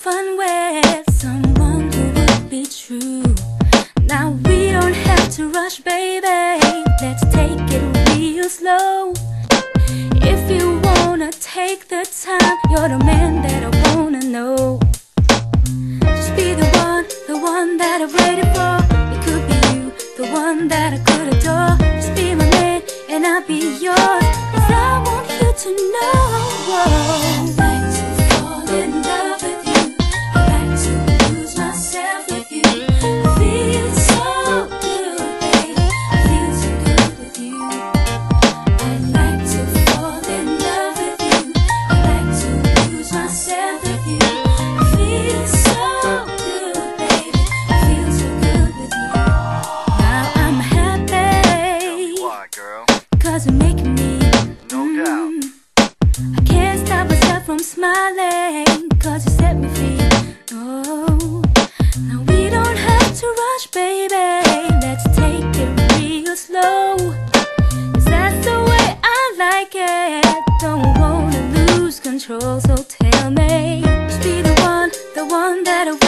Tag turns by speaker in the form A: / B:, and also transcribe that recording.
A: fun with someone who would be true. Now we don't have to rush, baby. Let's take it real slow. If you wanna take the time, you're the man that I wanna know. Just be the one that I've waited for. It could be you, the one that I could adore. Just be my man and I'll be yours, 'cause I want you to know I'd like to fall in love with you. I'd like to lose myself with you. I feel so good, baby. I feel so good with you. I'd like to fall in love with you. I'd like to lose myself with you. I feel so good, baby. I feel so good with you. Now I'm happy.
B: Why, girl?
A: 'Cause you're making me.
B: No doubt.
A: I can't stop myself from smiling, 'cause you set me free. Oh, now we don't have to rush, baby. Let's take it real slow, 'cause that's the way I like it. Don't wanna lose control, so tell me, just be the one that I